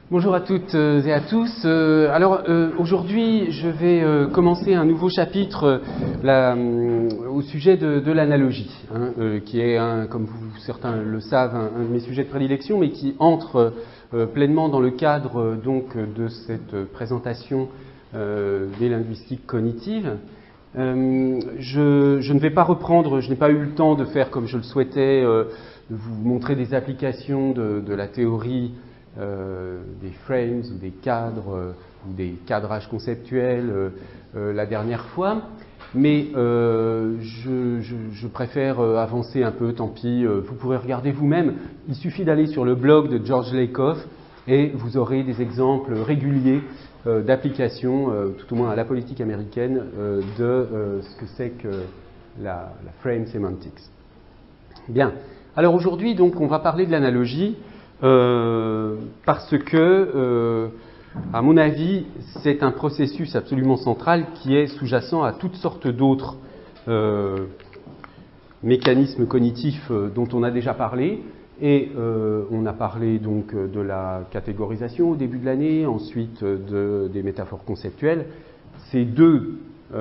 Bonjour à toutes et à tous. Aujourd'hui, je vais commencer un nouveau chapitre au sujet de l'analogie, qui est, comme certains le savent, un de mes sujets de prédilection, mais qui entre pleinement dans le cadre donc de cette présentation des linguistiques cognitives. Je ne vais pas reprendre, je n'ai pas eu le temps de faire comme je le souhaitais, de vous montrer des applications de la théorie des frames ou des cadres ou des cadrages conceptuels la dernière fois, mais je préfère avancer un peu, tant pis, vous pourrez regarder vous-même, il suffit d'aller sur le blog de George Lakoff et vous aurez des exemples réguliers d'applications, tout au moins à la politique américaine, de ce que c'est que la frame semantics. Bien, alors aujourd'hui donc on va parler de l'analogie. Parce que, à mon avis, c'est un processus absolument central qui est sous-jacent à toutes sortes d'autres mécanismes cognitifs dont on a déjà parlé. Et on a parlé donc de la catégorisation au début de l'année, ensuite des métaphores conceptuelles. Ces deux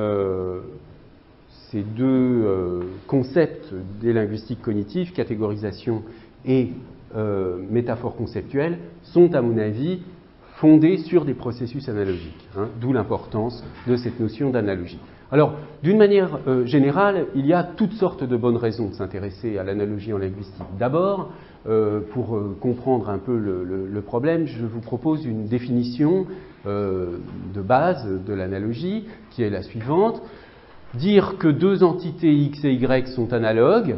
concepts des linguistiques cognitives, catégorisation et métaphores conceptuelles, sont à mon avis fondées sur des processus analogiques, d'où l'importance de cette notion d'analogie. Alors, d'une manière générale, il y a toutes sortes de bonnes raisons de s'intéresser à l'analogie en linguistique. D'abord, pour comprendre un peu le problème, je vous propose une définition de base de l'analogie, qui est la suivante. Dire que deux entités x et y sont analogues,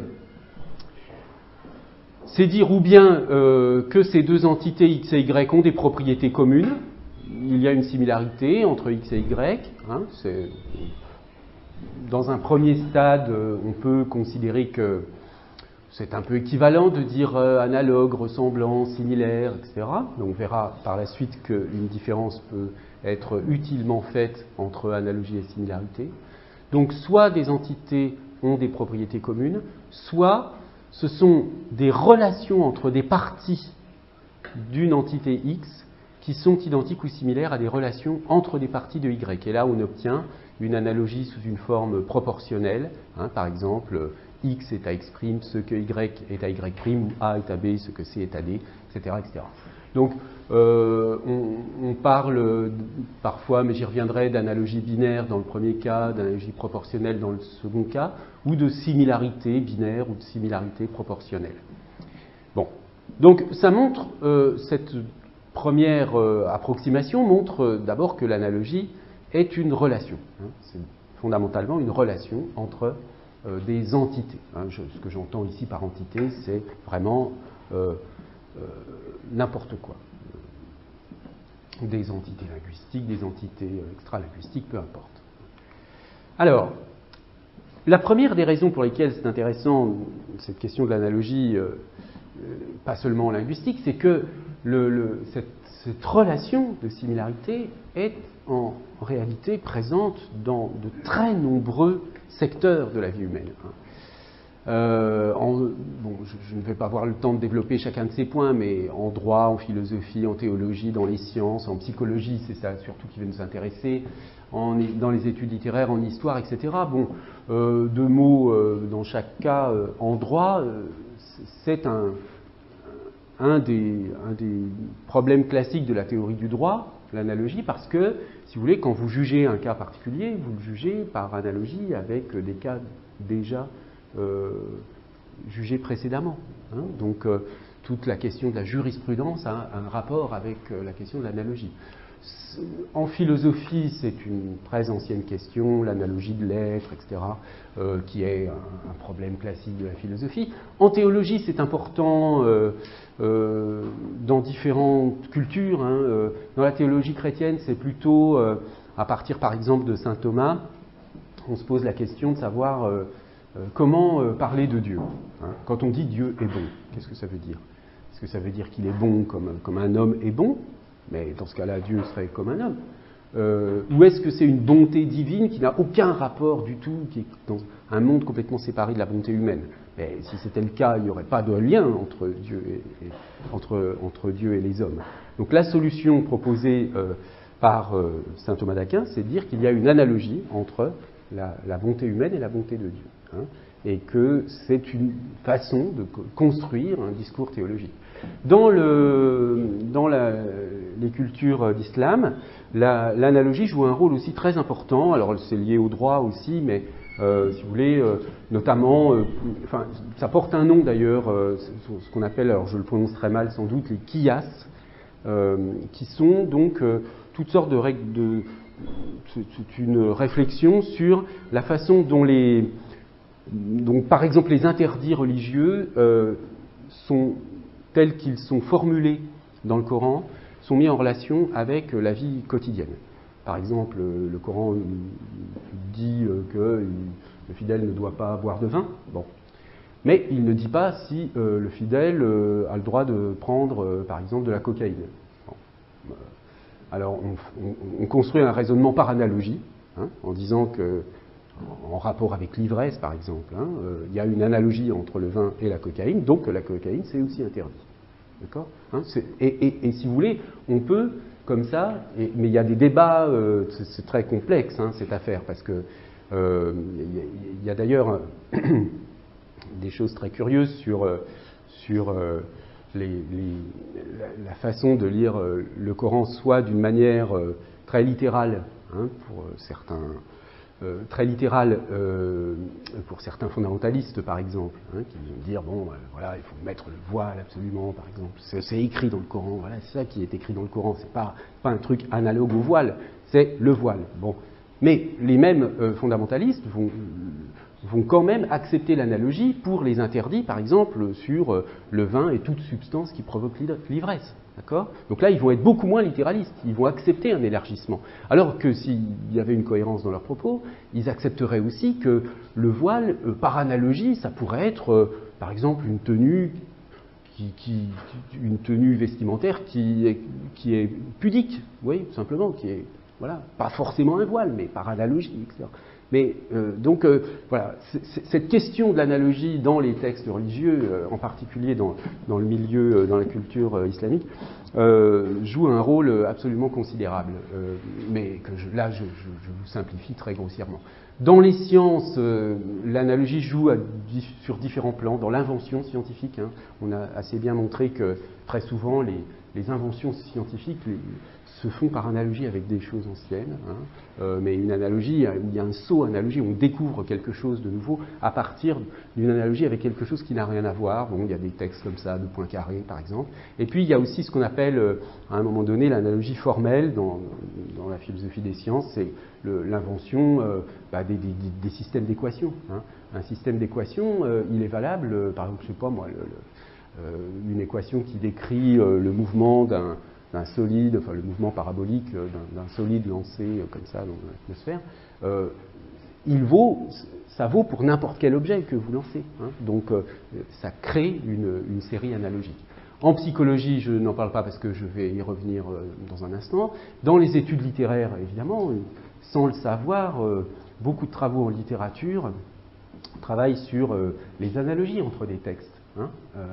c'est dire ou bien que ces deux entités x et y ont des propriétés communes. Il y a une similarité entre x et y. Dans un premier stade, on peut considérer que c'est un peu équivalent de dire analogue, ressemblant, similaire, etc. Donc on verra par la suite qu'une différence peut être utilement faite entre analogie et similarité. Donc soit des entités ont des propriétés communes, soit ce sont des relations entre des parties d'une entité X qui sont identiques ou similaires à des relations entre des parties de Y. Et là, on obtient une analogie sous une forme proportionnelle. Par exemple, X est à X', ce que Y est à Y', ou A est à B, ce que C est à D, etc. etc. Donc, on parle parfois, mais j'y reviendrai, d'analogie binaire dans le premier cas, d'analogie proportionnelle dans le second cas, ou de similarité binaire ou de similarité proportionnelle. Bon, donc ça montre, cette première approximation montre d'abord que l'analogie est une relation. C'est fondamentalement une relation entre des entités. Ce que j'entends ici par entité, c'est vraiment n'importe quoi. Des entités linguistiques, des entités extra-linguistiques, peu importe. Alors, la première des raisons pour lesquelles c'est intéressant, cette question de l'analogie, pas seulement en linguistique, c'est que cette relation de similarité est en réalité présente dans de très nombreux secteurs de la vie humaine. Je ne vais pas avoir le temps de développer chacun de ces points, mais en droit, en philosophie, en théologie, dans les sciences, en psychologie, c'est ça surtout qui va nous intéresser, dans les études littéraires, en histoire, etc. Deux mots dans chaque cas. En droit, c'est un des problèmes classiques de la théorie du droit, l'analogie, parce que, si vous voulez, quand vous jugez un cas particulier, vous le jugez par analogie avec des cas déjà jugés précédemment. Donc, toute la question de la jurisprudence a un rapport avec la question de l'analogie. En philosophie, c'est une très ancienne question, l'analogie de l'être, etc., qui est un problème classique de la philosophie. En théologie, c'est important dans différentes cultures. Dans la théologie chrétienne, c'est plutôt, à partir par exemple de saint Thomas, on se pose la question de savoir comment parler de Dieu. Quand on dit Dieu est bon, qu'est-ce que ça veut dire? Est-ce que ça veut dire qu'il est bon comme un homme est bon? Mais dans ce cas-là, Dieu serait comme un homme. Ou est-ce que c'est une bonté divine qui n'a aucun rapport du tout, qui est dans un monde complètement séparé de la bonté humaine? Mais si c'était le cas, il n'y aurait pas de lien entre Dieu et les hommes. Donc la solution proposée par saint Thomas d'Aquin, c'est de dire qu'il y a une analogie entre la bonté humaine et la bonté de Dieu. Hein, et que c'est une façon de construire un discours théologique. Dans les cultures d'islam, l'analogie joue un rôle aussi très important. Alors c'est lié au droit aussi, mais si vous voulez, notamment, ça porte un nom d'ailleurs, ce qu'on appelle, alors je le prononce très mal sans doute, les qiyas, qui sont donc toutes sortes de règles c'est une réflexion sur la façon dont donc, par exemple, les interdits religieux sont tels qu'ils sont formulés dans le Coran, sont mis en relation avec la vie quotidienne. Par exemple, le Coran dit que le fidèle ne doit pas boire de vin, bon. Mais il ne dit pas si le fidèle a le droit de prendre, par exemple, de la cocaïne. Bon. Alors, on construit un raisonnement par analogie, hein, en disant que en rapport avec l'ivresse, par exemple, hein, il y a une analogie entre le vin et la cocaïne, donc la cocaïne, c'est aussi interdit. D'accord, hein, et si vous voulez, on peut, comme ça, mais il y a des débats, c'est très complexe, hein, cette affaire, parce que il y a d'ailleurs des choses très curieuses sur la façon de lire le Coran, soit d'une manière très littérale, hein, pour certains... très littéral pour certains fondamentalistes, par exemple, hein, qui vont dire, bon, voilà, il faut mettre le voile absolument, par exemple. C'est écrit dans le Coran, voilà, c'est ça qui est écrit dans le Coran, c'est pas un truc analogue au voile, c'est le voile. Bon. Mais les mêmes fondamentalistes vont quand même accepter l'analogie pour les interdits, par exemple, sur le vin et toute substance qui provoque l'ivresse. D'accord ? Donc là, ils vont être beaucoup moins littéralistes, ils vont accepter un élargissement. Alors que s'il y avait une cohérence dans leurs propos, ils accepteraient aussi que le voile, par analogie, ça pourrait être, par exemple, une tenue vestimentaire qui est pudique, oui, tout simplement, qui est, voilà, pas forcément un voile, mais par analogie, etc. Mais voilà, cette question de l'analogie dans les textes religieux, en particulier dans le milieu, dans la culture islamique, joue un rôle absolument considérable. Mais que je vous simplifie très grossièrement. Dans les sciences, l'analogie joue sur différents plans. Dans l'invention scientifique, hein, on a assez bien montré que très souvent les inventions scientifiques se font par analogie avec des choses anciennes, hein, mais une analogie, il y a un saut analogie, on découvre quelque chose de nouveau à partir d'une analogie avec quelque chose qui n'a rien à voir. Bon, il y a des textes comme ça, de Poincaré par exemple, et puis il y a aussi ce qu'on appelle à un moment donné l'analogie formelle dans la philosophie des sciences, c'est l'invention des systèmes d'équations. Hein. Un système d'équations, il est valable, par exemple, je sais pas moi, une équation qui décrit le mouvement d'un solide, enfin le mouvement parabolique d'un solide lancé comme ça dans l'atmosphère, ça vaut pour n'importe quel objet que vous lancez. Hein. Donc ça crée une série analogique. En psychologie, je n'en parle pas parce que je vais y revenir dans un instant. Dans les études littéraires, évidemment, sans le savoir, beaucoup de travaux en littérature travaillent sur les analogies entre des textes. Hein.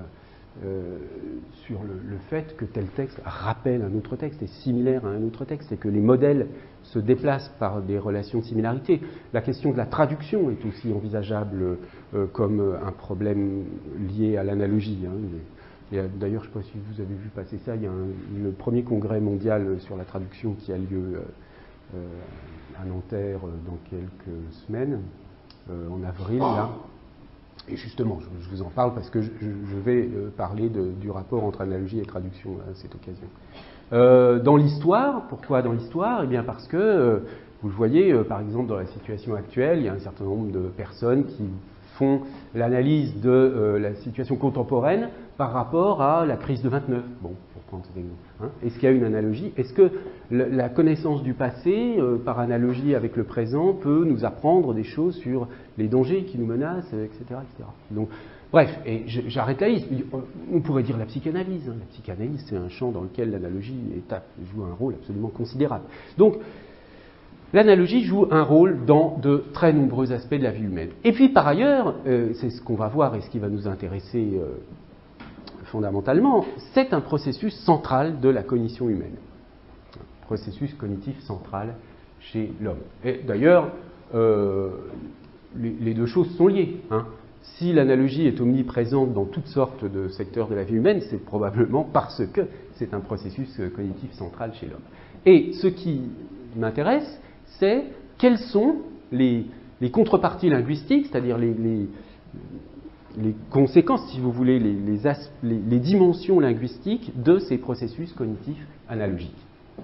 Sur le fait que tel texte rappelle un autre texte, est similaire à un autre texte, et que les modèles se déplacent par des relations de similarité. La question de la traduction est aussi envisageable comme un problème lié à l'analogie. Hein. D'ailleurs, je ne sais pas si vous avez vu passer ça, il y a le premier congrès mondial sur la traduction qui a lieu à Nanterre dans quelques semaines, en avril, là. Et justement, je vous en parle parce que je vais parler du rapport entre analogie et traduction à cette occasion. Dans l'histoire, pourquoi dans l'histoire ? Eh bien parce que, vous le voyez, par exemple dans la situation actuelle, il y a un certain nombre de personnes qui font l'analyse de la situation contemporaine par rapport à la crise de 29. Bon, pour prendre cet exemple. Hein. Est-ce qu'il y a une analogie ? Est-ce que la connaissance du passé, par analogie avec le présent, peut nous apprendre des choses sur les dangers qui nous menacent, etc. etc. Donc, bref, et j'arrête là. On pourrait dire la psychanalyse. Hein. La psychanalyse, c'est un champ dans lequel l'analogie joue un rôle absolument considérable. Donc, l'analogie joue un rôle dans de très nombreux aspects de la vie humaine. Et puis par ailleurs, c'est ce qu'on va voir et ce qui va nous intéresser fondamentalement, c'est un processus central de la cognition humaine. Un processus cognitif central chez l'homme. Et d'ailleurs, les deux choses sont liées. Hein. Si l'analogie est omniprésente dans toutes sortes de secteurs de la vie humaine, c'est probablement parce que c'est un processus cognitif central chez l'homme. Et ce qui m'intéresse, c'est quelles sont les contreparties linguistiques, c'est-à-dire les conséquences, si vous voulez, les dimensions linguistiques de ces processus cognitifs analogiques.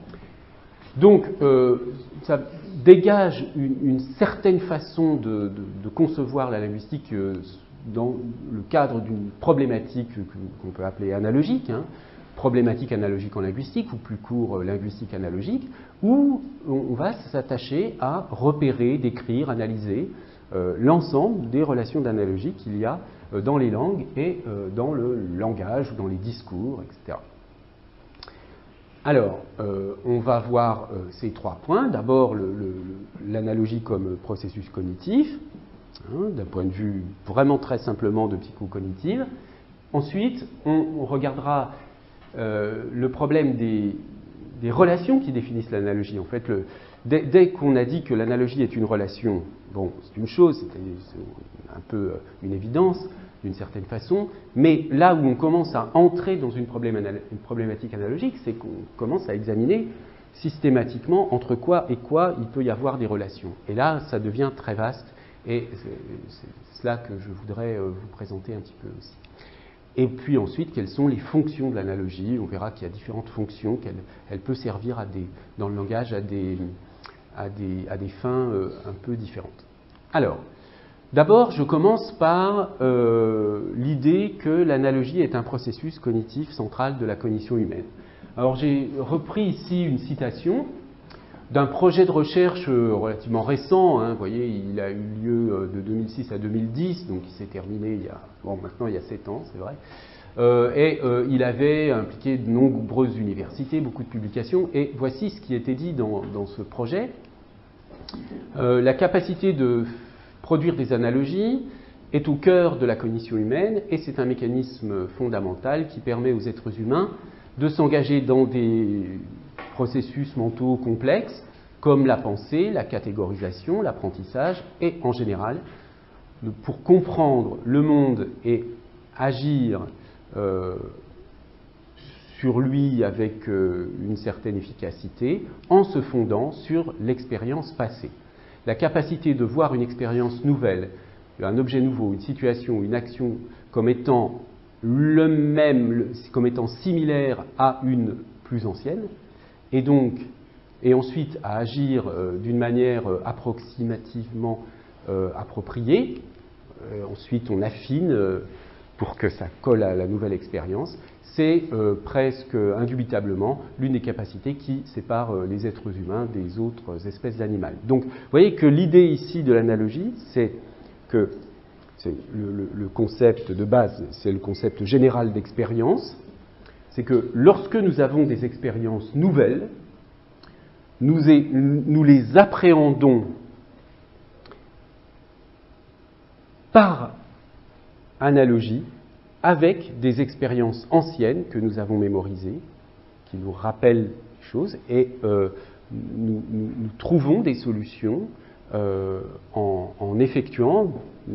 Donc, ça dégage une certaine façon de concevoir la linguistique dans le cadre d'une problématique qu'on peut appeler analogique, hein, problématique analogique en linguistique, ou plus court, linguistique analogique, où on va s'attacher à repérer, décrire, analyser l'ensemble des relations d'analogie qu'il y a dans les langues et dans le langage, dans les discours, etc. Alors, on va voir ces trois points. D'abord, l'analogie comme processus cognitif, hein, d'un point de vue vraiment très simplement de psychocognitive. Ensuite, on regardera le problème des relations qui définissent l'analogie. En fait, dès qu'on a dit que l'analogie est une relation, bon, c'est une chose, c'est un peu une évidence, d'une certaine façon, mais là où on commence à entrer dans une problématique analogique, c'est qu'on commence à examiner systématiquement entre quoi et quoi il peut y avoir des relations. Et là, ça devient très vaste, et c'est cela que je voudrais vous présenter un petit peu aussi. Et puis ensuite, quelles sont les fonctions de l'analogie? On verra qu'il y a différentes fonctions, qu'elle peut servir dans le langage à des fins un peu différentes. Alors, d'abord, je commence par l'idée que l'analogie est un processus cognitif central de la cognition humaine. Alors, j'ai repris ici une citation d'un projet de recherche relativement récent. Hein, vous voyez, il a eu lieu de 2006 à 2010, donc il s'est terminé maintenant il y a 7 ans, c'est vrai. Il avait impliqué de nombreuses universités, beaucoup de publications, et voici ce qui était dit dans ce projet. La capacité de produire des analogies est au cœur de la cognition humaine et c'est un mécanisme fondamental qui permet aux êtres humains de s'engager dans des processus mentaux complexes comme la pensée, la catégorisation, l'apprentissage et en général pour comprendre le monde et agir sur lui avec une certaine efficacité en se fondant sur l'expérience passée. La capacité de voir une expérience nouvelle, un objet nouveau, une situation, une action comme étant comme étant similaire à une plus ancienne, et ensuite à agir d'une manière approximativement appropriée. Ensuite, on affine pour que ça colle à la nouvelle expérience. C'est presque indubitablement l'une des capacités qui sépare les êtres humains des autres espèces d'animaux. Donc, vous voyez que l'idée ici de l'analogie, c'est que le concept de base, c'est le concept général d'expérience. C'est que lorsque nous avons des expériences nouvelles, nous les appréhendons par analogie avec des expériences anciennes que nous avons mémorisées, qui nous rappellent des choses, et nous trouvons des solutions en effectuant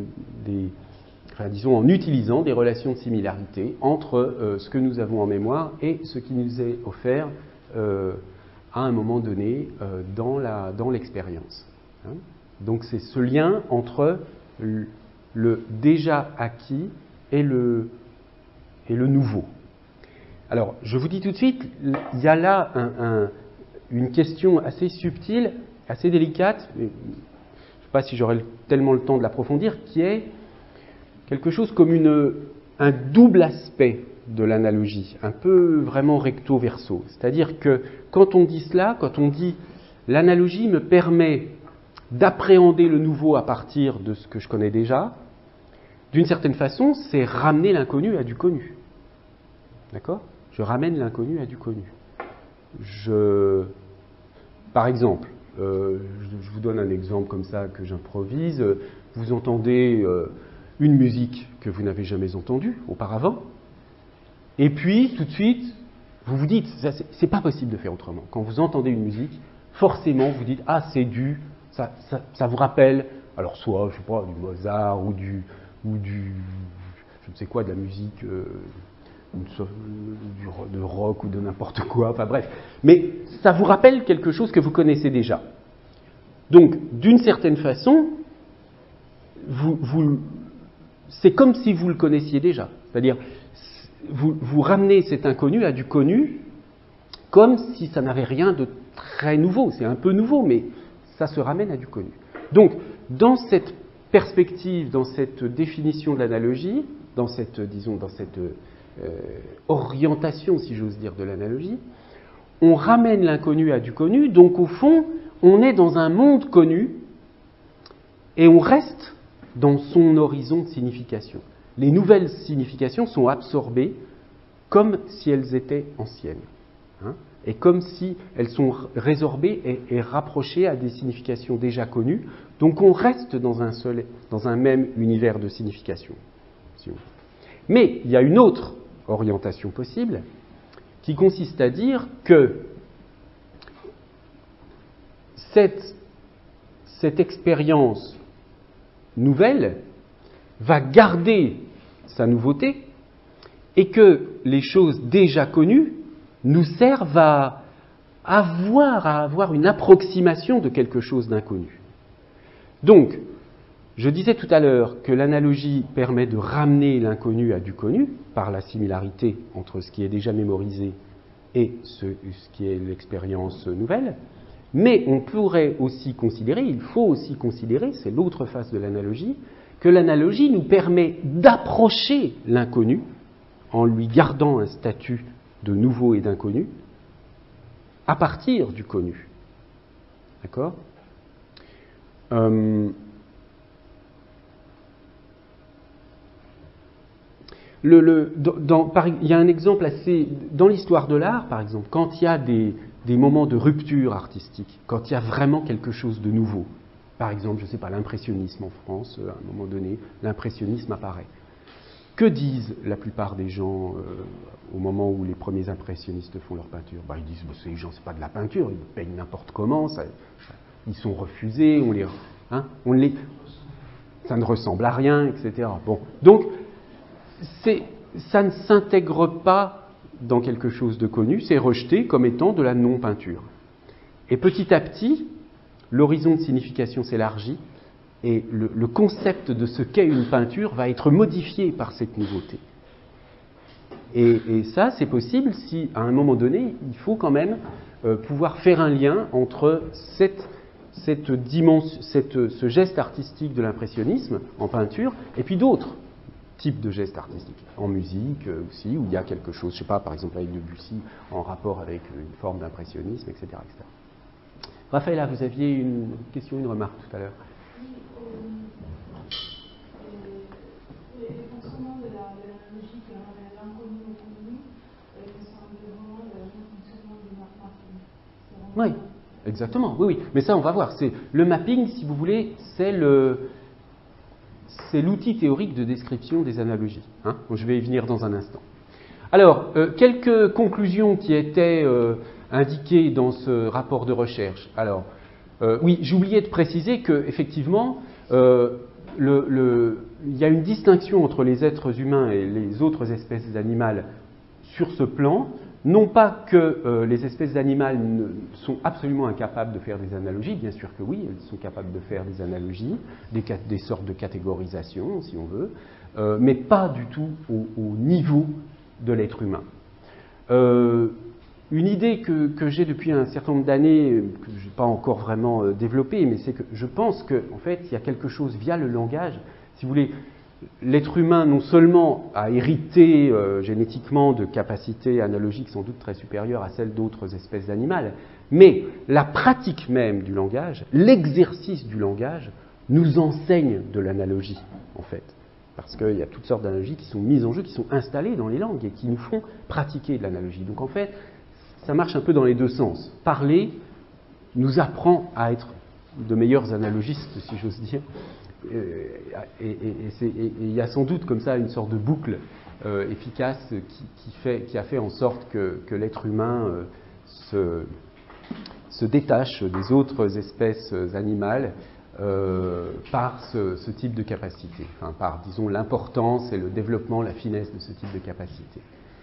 en utilisant des relations de similarité entre ce que nous avons en mémoire et ce qui nous est offert à un moment donné dans l'expérience. Hein. Donc c'est ce lien entre le déjà acquis et le nouveau. Alors, je vous dis tout de suite, il y a là une question assez subtile, assez délicate, je ne sais pas si j'aurai tellement le temps de l'approfondir, qui est quelque chose comme un double aspect de l'analogie, un peu vraiment recto-verso. C'est-à-dire que quand on dit cela, quand on dit l'analogie me permet d'appréhender le nouveau à partir de ce que je connais déjà, d'une certaine façon, c'est ramener l'inconnu à du connu. D'accord ? Je ramène l'inconnu à du connu. Par exemple, Je vous donne un exemple comme ça que j'improvise. Vous entendez une musique que vous n'avez jamais entendue auparavant, et puis tout de suite, vous vous dites, c'est pas possible de faire autrement. Quand vous entendez une musique, forcément vous dites, ah c'est ça vous rappelle, alors soit, je sais pas, du Mozart ou du je ne sais quoi, de la musique, de rock ou de n'importe quoi, enfin bref. Mais ça vous rappelle quelque chose que vous connaissez déjà. Donc, d'une certaine façon, c'est comme si vous le connaissiez déjà. C'est-à-dire, vous ramenez cet inconnu à du connu, comme si ça n'avait rien de très nouveau. C'est un peu nouveau, mais ça se ramène à du connu. Donc, dans cette perspective, dans cette définition de l'analogie, dans cette orientation, si j'ose dire, de l'analogie, on ramène l'inconnu à du connu, donc au fond, on est dans un monde connu et on reste dans son horizon de signification. Les nouvelles significations sont absorbées comme si elles étaient anciennes, hein, et comme si elles sont résorbées et rapprochées à des significations déjà connues. Donc on reste dans un même univers de signification. Mais il y a une autre orientation possible qui consiste à dire que cette expérience nouvelle va garder sa nouveauté et que les choses déjà connues nous servent à avoir une approximation de quelque chose d'inconnu. Donc, je disais tout à l'heure que l'analogie permet de ramener l'inconnu à du connu par la similarité entre ce qui est déjà mémorisé et ce qui est l'expérience nouvelle, mais on pourrait aussi considérer, il faut aussi considérer, c'est l'autre face de l'analogie, que l'analogie nous permet d'approcher l'inconnu en lui gardant un statut de nouveau et d'inconnu à partir du connu. D'accord ? Il y a un exemple assez... Dans l'histoire de l'art, par exemple, quand il y a des moments de rupture artistique, quand il y a vraiment quelque chose de nouveau, par exemple, je ne sais pas, l'impressionnisme en France, à un moment donné, l'impressionnisme apparaît. Que disent la plupart des gens au moment où les premiers impressionnistes font leur peinture ? Ils disent, ces gens, ce n'est pas de la peinture, ils peignent n'importe comment, ils sont refusés, ça ne ressemble à rien, etc. Bon, donc, ça ne s'intègre pas dans quelque chose de connu, c'est rejeté comme étant de la non-peinture. Et petit à petit, l'horizon de signification s'élargit et le concept de ce qu'est une peinture va être modifié par cette nouveauté. Et ça, c'est possible si, à un moment donné, il faut quand même pouvoir faire un lien entre ce geste artistique de l'impressionnisme en peinture et puis d'autres types de gestes artistiques, en musique aussi, où il y a quelque chose, je ne sais pas, par exemple avec Debussy, en rapport avec une forme d'impressionnisme, etc., etc. Raphaëlla, vous aviez une question, une remarque tout à l'heure. Les fonctionnements de l'analogie qui ramène l'inconnu au connu, sont vraiment le fonctionnement du mapping. Oui, exactement, oui. Mais ça, on va voir. Le mapping, si vous voulez, c'est l'outil théorique de description des analogies. Hein. Je vais y venir dans un instant. Alors, quelques conclusions qui étaient indiquées dans ce rapport de recherche. Alors, oui, j'oubliais de préciser qu'effectivement, il y a une distinction entre les êtres humains et les autres espèces animales sur ce plan. Non pas que les espèces animales sont absolument incapables de faire des analogies, bien sûr que oui, elles sont capables de faire des analogies, des sortes de catégorisation, si on veut, mais pas du tout au niveau de l'être humain. Une idée que j'ai depuis un certain nombre d'années, que je n'ai pas encore vraiment développée, mais c'est que je pense qu'en fait, il y a quelque chose via le langage, si vous voulez. L'être humain, non seulement a hérité génétiquement de capacités analogiques sans doute très supérieures à celles d'autres espèces animales, mais la pratique même du langage, l'exercice du langage, nous enseigne de l'analogie, en fait. Parce qu'il y a toutes sortes d'analogies qui sont mises en jeu, qui sont installées dans les langues et qui nous font pratiquer de l'analogie. Donc en fait, ça marche un peu dans les deux sens. Parler nous apprend à être de meilleurs analogistes, si j'ose dire. Et il y a sans doute comme ça une sorte de boucle efficace qui a fait en sorte que l'être humain se détache des autres espèces animales par ce type de capacité, enfin, par, disons, l'importance et le développement, la finesse de ce type de capacité.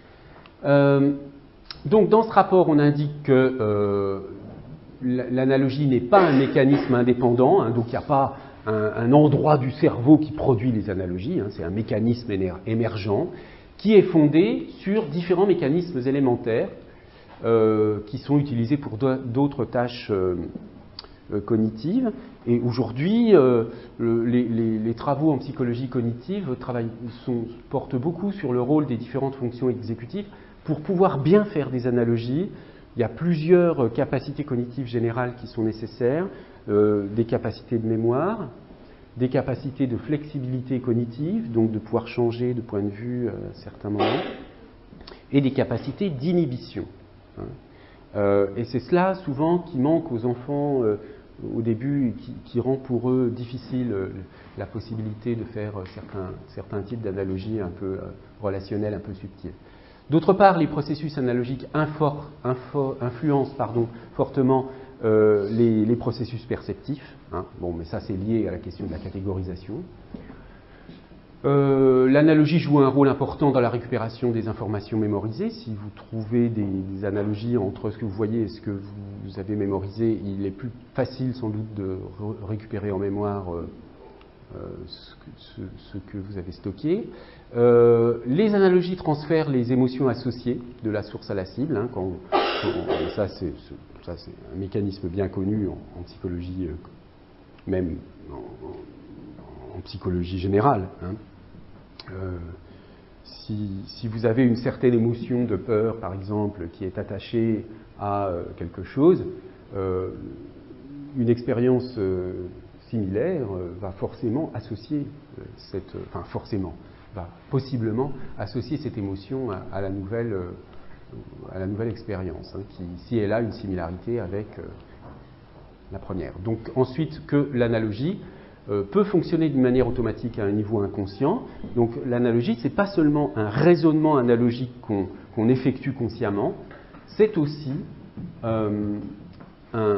Donc, dans ce rapport, on indique que l'analogie n'est pas un mécanisme indépendant, hein, donc il n'y a pas un endroit du cerveau qui produit les analogies, hein, c'est un mécanisme émergent qui est fondé sur différents mécanismes élémentaires qui sont utilisés pour d'autres tâches cognitives. Et aujourd'hui, les travaux en psychologie cognitive portent beaucoup sur le rôle des différentes fonctions exécutives pour pouvoir bien faire des analogies. Il y a plusieurs capacités cognitives générales qui sont nécessaires, des capacités de mémoire, des capacités de flexibilité cognitive, donc de pouvoir changer de point de vue à certains moments, et des capacités d'inhibition. Et c'est cela souvent qui manque aux enfants au début et qui rend pour eux difficile la possibilité de faire certains types d'analogies un peu relationnelles, un peu subtiles. D'autre part, les processus analogiques influencent fortement les processus perceptifs. Hein. Bon, mais ça, c'est lié à la question de la catégorisation. L'analogie joue un rôle important dans la récupération des informations mémorisées. Si vous trouvez des analogies entre ce que vous voyez et ce que vous avez mémorisé, il est plus facile sans doute de récupérer en mémoire ce que vous avez stocké. Les analogies transfèrent les émotions associées de la source à la cible. Hein, ça, c'est un mécanisme bien connu en psychologie, même en psychologie générale. Hein. Si vous avez une certaine émotion de peur, par exemple, qui est attachée à quelque chose, une expérience similaire va forcément associer va possiblement associer cette émotion à la nouvelle expérience, hein, si elle a une similarité avec la première. Donc ensuite que l'analogie peut fonctionner d'une manière automatique à un niveau inconscient. Donc l'analogie, ce n'est pas seulement un raisonnement analogique qu'on effectue consciemment, c'est aussi un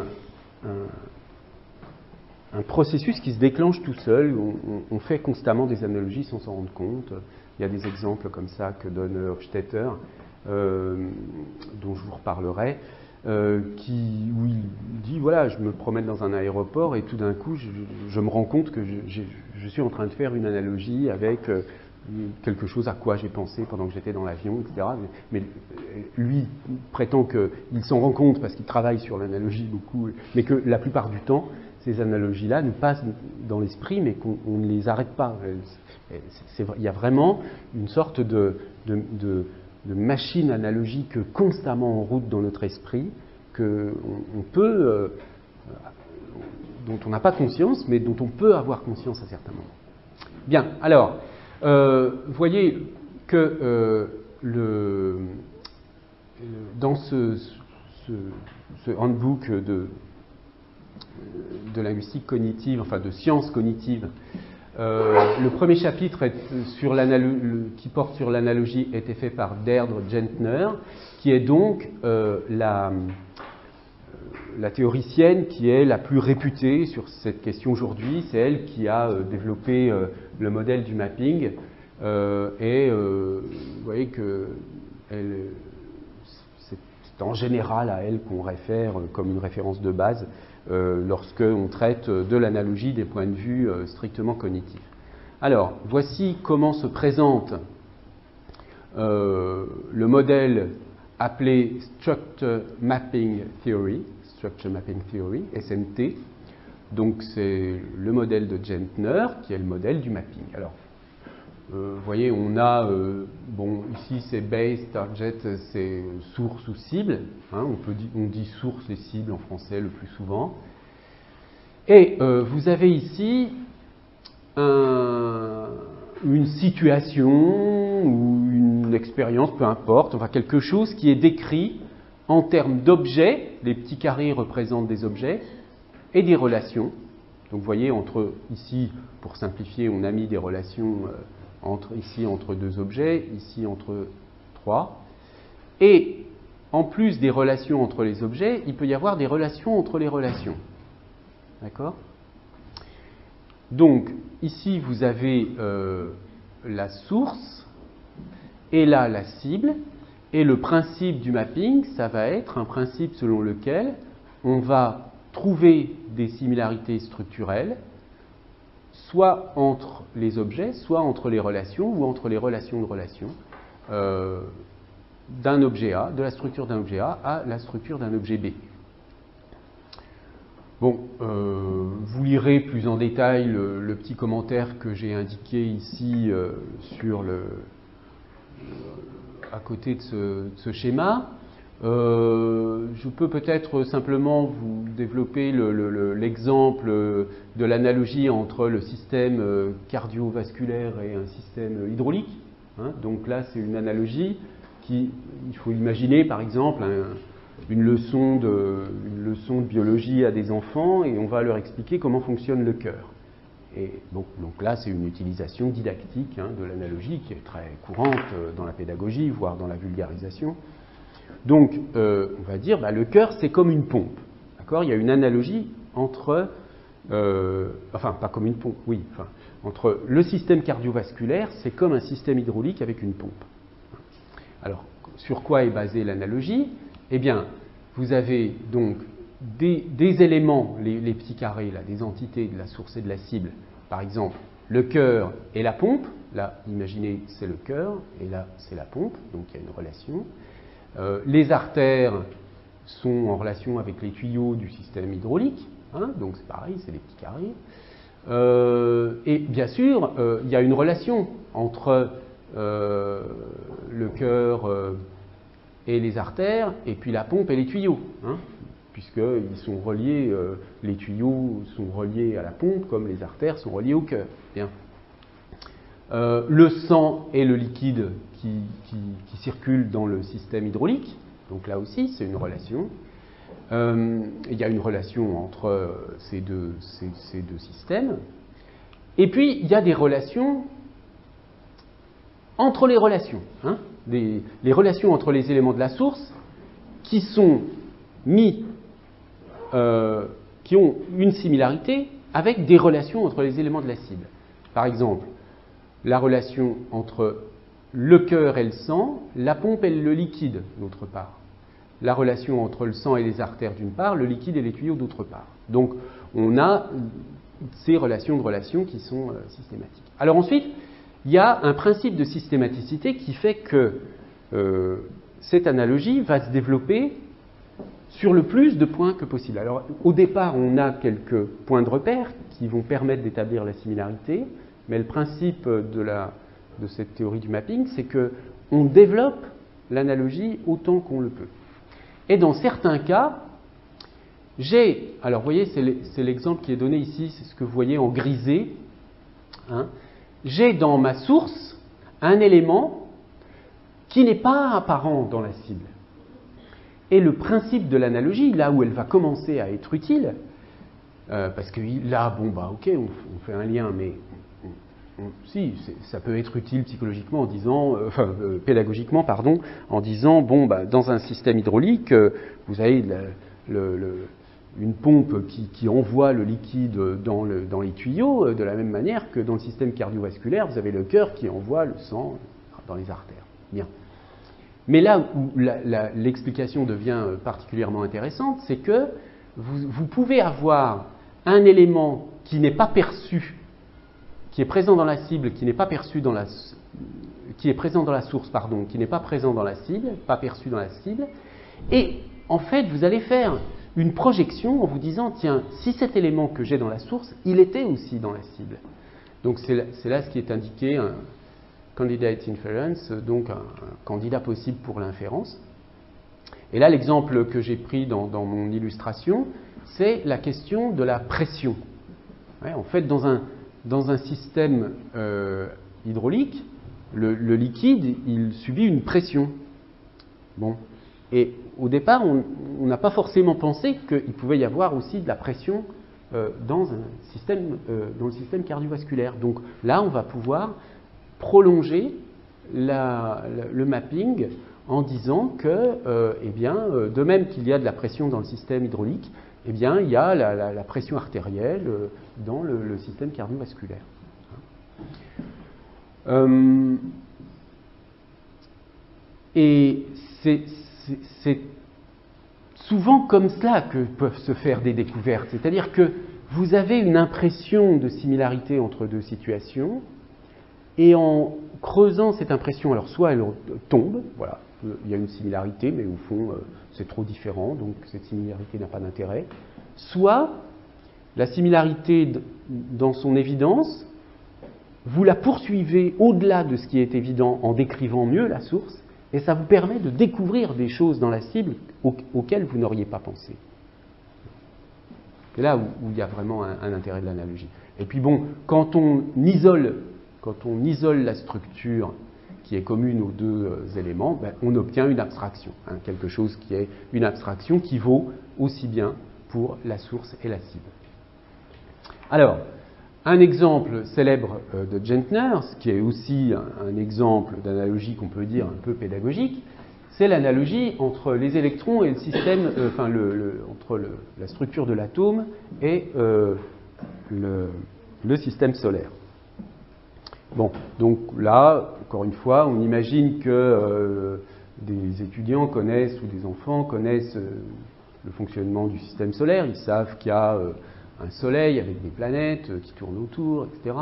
processus qui se déclenche tout seul. On fait constamment des analogies sans s'en rendre compte. Il y a des exemples comme ça que donne Hofstetter, dont je vous reparlerai, où il dit, voilà, je me promène dans un aéroport et tout d'un coup, je me rends compte que je suis en train de faire une analogie avec quelque chose à quoi j'ai pensé pendant que j'étais dans l'avion, etc. Mais lui prétend qu'il s'en rend compte parce qu'il travaille sur l'analogie beaucoup, mais que la plupart du temps, ces analogies-là nous passent dans l'esprit, mais qu'on ne les arrête pas. Il y a vraiment une sorte de machine analogique constamment en route dans notre esprit, dont on n'a pas conscience, mais dont on peut avoir conscience à certains moments. Bien, alors, vous voyez que dans ce handbook de linguistique cognitive, enfin de sciences cognitives, le premier chapitre qui porte sur l'analogie a été fait par Deirdre Gentner, qui est donc la théoricienne qui est la plus réputée sur cette question aujourd'hui. C'est elle qui a développé le modèle du mapping. Vous voyez que c'est en général à elle qu'on réfère comme une référence de base lorsqu'on traite de l'analogie des points de vue strictement cognitifs. Alors, voici comment se présente le modèle appelé Structure Mapping Theory, SMT. Donc, c'est le modèle de Gentner qui est le modèle du mapping. Alors, vous voyez, on a, ici c'est base, target, c'est source ou cible. Hein, on dit source et cible en français le plus souvent. Et vous avez ici une situation ou une expérience, peu importe, enfin quelque chose qui est décrit en termes d'objets, les petits carrés représentent des objets, et des relations. Donc vous voyez, ici, pour simplifier, on a mis des relations ici entre deux objets, ici entre trois. Et en plus des relations entre les objets, il peut y avoir des relations entre les relations. D'accord ? Donc, ici, vous avez la source, et là, la cible. Et le principe du mapping, ça va être un principe selon lequel on va trouver des similarités structurelles, soit entre les objets, soit entre les relations, ou entre les relations de relations, d'un objet A, de la structure d'un objet A à la structure d'un objet B. Bon, vous lirez plus en détail le petit commentaire que j'ai indiqué ici à côté de ce schéma. Je peux peut-être simplement vous développer l'exemple de l'analogie entre le système cardiovasculaire et un système hydraulique. Donc là, c'est une analogie il faut imaginer par exemple une leçon de biologie à des enfants et on va leur expliquer comment fonctionne le cœur. Et donc là, c'est une utilisation didactique de l'analogie qui est très courante dans la pédagogie, voire dans la vulgarisation. Donc, on va dire, le cœur, c'est comme une pompe. D'accord ? Il y a une analogie entre, pas comme une pompe, oui, entre le système cardiovasculaire, c'est comme un système hydraulique avec une pompe. Alors, sur quoi est basée l'analogie ? Eh bien, vous avez donc des éléments, les petits carrés, là, des entités de la source et de la cible. Par exemple, le cœur et la pompe. Là, imaginez, c'est le cœur, et là, c'est la pompe, donc il y a une relation. Les artères sont en relation avec les tuyaux du système hydraulique, donc c'est pareil, c'est des petits carrés. Et bien sûr, il y a une relation entre le cœur et les artères, et puis la pompe et les tuyaux, puisqu'ils sont reliés, les tuyaux sont reliés à la pompe, comme les artères sont reliées au cœur. Bien. Le sang et le liquide qui circulent dans le système hydraulique, donc là aussi c'est une relation. Il y a une relation entre ces deux systèmes. Et puis il y a des relations entre les relations, les relations entre les éléments de la source qui sont qui ont une similarité avec des relations entre les éléments de la cible. Par exemple, la relation entre le cœur et le sang, la pompe et le liquide, d'autre part. La relation entre le sang et les artères, d'une part, le liquide et les tuyaux, d'autre part. Donc, on a ces relations qui sont systématiques. Alors ensuite, il y a un principe de systématicité qui fait que cette analogie va se développer sur le plus de points que possible. Alors, au départ, on a quelques points de repère qui vont permettre d'établir la similarité, mais le principe de cette théorie du mapping, c'est qu'on développe l'analogie autant qu'on le peut. Et dans certains cas, alors vous voyez, c'est l'exemple qui est donné ici, c'est ce que vous voyez en grisé. J'ai dans ma source un élément qui n'est pas apparent dans la cible. Et le principe de l'analogie, là où elle va commencer à être utile, parce que là, ok, on fait un lien, mais si, ça peut être utile psychologiquement en disant, pédagogiquement, pardon, en disant, dans un système hydraulique, vous avez une pompe qui envoie le liquide dans les tuyaux, de la même manière que dans le système cardiovasculaire, vous avez le cœur qui envoie le sang dans les artères. Bien. Mais là où l'explication devient particulièrement intéressante, c'est que vous pouvez avoir un élément qui n'est pas perçu, qui est présent dans la cible, qui n'est pas perçu qui est présent dans la source, pardon, qui n'est pas présent dans la cible, pas perçu dans la cible, et en fait, vous allez faire une projection en vous disant, tiens, si cet élément que j'ai dans la source, il était aussi dans la cible. Donc c'est là ce qui est indiqué, un candidate inference, donc un candidat possible pour l'inférence. Et là, l'exemple que j'ai pris dans mon illustration, c'est la question de la pression. En fait, dans un système hydraulique, le liquide, il subit une pression. Bon. Et au départ, on n'a pas forcément pensé qu'il pouvait y avoir aussi de la pression dans le système cardiovasculaire. Donc là, on va pouvoir prolonger le mapping en disant que, de même qu'il y a de la pression dans le système hydraulique, eh bien, il y a la pression artérielle dans le système cardiovasculaire. Et c'est souvent comme cela que peuvent se faire des découvertes. C'est-à-dire que vous avez une impression de similarité entre deux situations, et en creusant cette impression, alors soit elle tombe, voilà, il y a une similarité, mais au fond c'est trop différent, donc cette similarité n'a pas d'intérêt, soit la similarité dans son évidence, vous la poursuivez au-delà de ce qui est évident en décrivant mieux la source, et ça vous permet de découvrir des choses dans la cible auxquelles vous n'auriez pas pensé. C'est là où il y a vraiment un intérêt de l'analogie. Et puis bon, quand on isole la structure qui est commune aux deux éléments, on obtient une abstraction, quelque chose qui est une abstraction qui vaut aussi bien pour la source et la cible. Alors, un exemple célèbre de Gentner, qui est aussi un exemple d'analogie qu'on peut dire un peu pédagogique, c'est l'analogie entre les électrons et le système, entre la structure de l'atome et le système solaire. Bon, donc là, encore une fois, on imagine que des étudiants connaissent ou des enfants connaissent le fonctionnement du système solaire. Ils savent qu'il y a un soleil avec des planètes qui tournent autour, etc.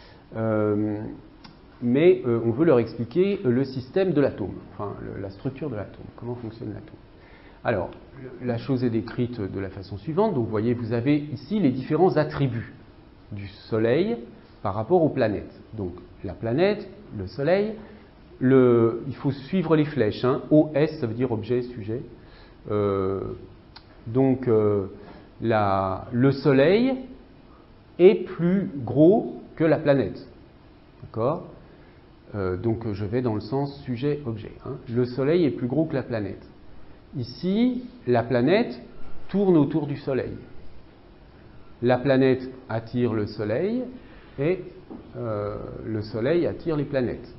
Mais on veut leur expliquer le système de l'atome, enfin la structure de l'atome, comment fonctionne l'atome. Alors, la chose est décrite de la façon suivante. Donc, vous voyez, vous avez ici les différents attributs du soleil par rapport aux planètes. Donc, la planète, le soleil, il faut suivre les flèches. OS, ça veut dire objet, sujet. Donc, le soleil est plus gros que la planète. D'accord ? Donc, je vais dans le sens sujet-objet. Le soleil est plus gros que la planète. Ici, la planète tourne autour du soleil. La planète attire le soleil et le soleil attire les planètes.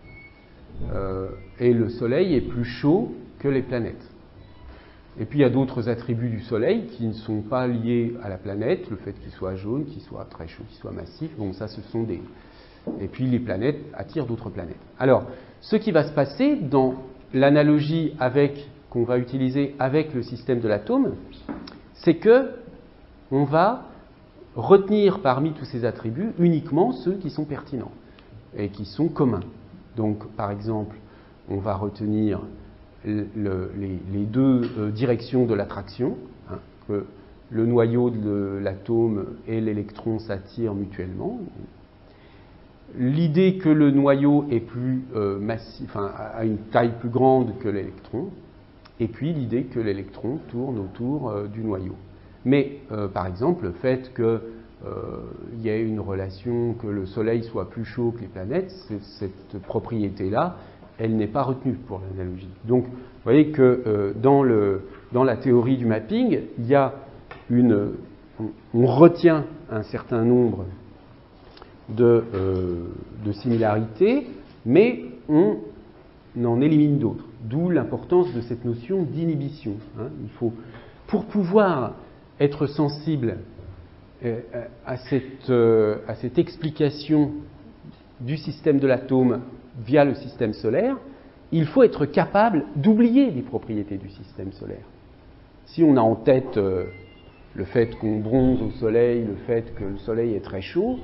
Et le soleil est plus chaud que les planètes. Et puis il y a d'autres attributs du soleil qui ne sont pas liés à la planète, le fait qu'il soit jaune, qu'il soit très chaud, qu'il soit massif. Bon, ça ce sont des... Et puis les planètes attirent d'autres planètes. Alors, ce qui va se passer dans l'analogie qu'on va utiliser avec le système de l'atome, c'est que on va retenir parmi tous ces attributs uniquement ceux qui sont pertinents et qui sont communs. Donc, par exemple, on va retenir les deux directions de l'attraction, que le noyau de l'atome et l'électron s'attirent mutuellement. L'idée que le noyau est plus massif, a une taille plus grande que l'électron, et puis l'idée que l'électron tourne autour du noyau. Mais, par exemple, le fait qu'il y ait une relation, que le Soleil soit plus chaud que les planètes, cette propriété-là, elle n'est pas retenue pour l'analogie. Donc, vous voyez que dans la théorie du mapping, il y a on retient un certain nombre de similarités, mais on en élimine d'autres. D'où l'importance de cette notion d'inhibition. Il faut, pour pouvoir être sensible à cette explication du système de l'atome via le système solaire, il faut être capable d'oublier les propriétés du système solaire. Si on a en tête le fait qu'on bronze au soleil, le fait que le soleil est très chaud,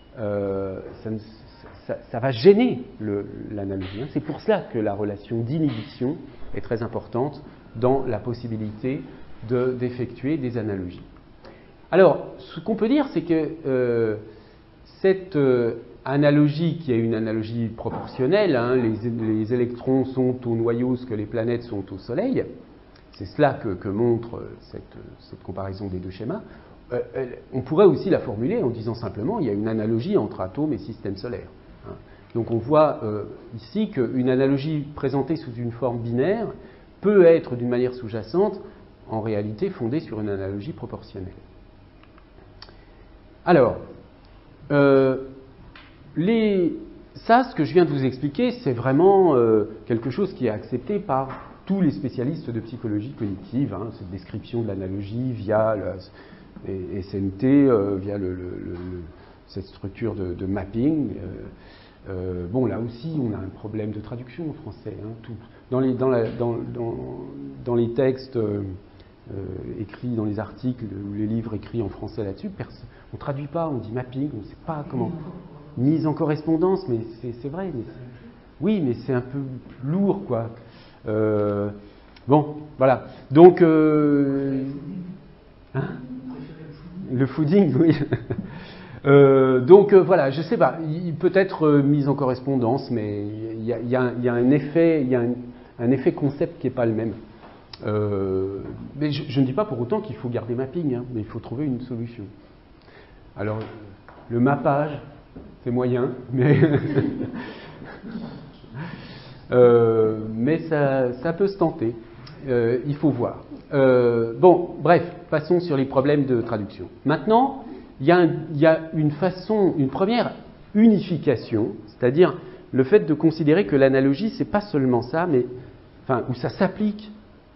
ça va gêner l'analogie. C'est pour cela que la relation d'inhibition est très importante dans la possibilité d'effectuer des analogies. Alors, ce qu'on peut dire, c'est que cette analogie, qui est une analogie proportionnelle, les électrons sont au noyau ce que les planètes sont au Soleil, c'est cela que montre cette comparaison des deux schémas. On pourrait aussi la formuler en disant simplement il y a une analogie entre atomes et système solaire. Donc on voit ici qu'une analogie présentée sous une forme binaire peut être d'une manière sous-jacente en réalité fondée sur une analogie proportionnelle. Alors, ce que je viens de vous expliquer, c'est vraiment quelque chose qui est accepté par tous les spécialistes de psychologie cognitive, hein, cette description de l'analogie via la SNT, via cette structure de mapping. Bon, là aussi, on a un problème de traduction en français. Hein, dans les textes écrits, dans les articles ou les livres écrits en français là-dessus, on ne traduit pas, on dit mapping, on ne sait pas comment. Mise en correspondance, mais c'est vrai. Oui, mais c'est un peu lourd, quoi. Bon, voilà. Donc, hein, le fooding, oui. Donc voilà, je sais pas, il peut être mis en correspondance, mais il y a un effet, un effet concept qui n'est pas le même. Mais je ne dis pas pour autant qu'il faut garder mapping, hein, mais il faut trouver une solution. Alors, le mappage, c'est moyen, mais mais ça peut se tenter. Il faut voir. Bon, bref, passons sur les problèmes de traduction. Maintenant, il y a une première unification, c'est-à-dire le fait de considérer que l'analogie, c'est pas seulement ça, mais enfin, où ça s'applique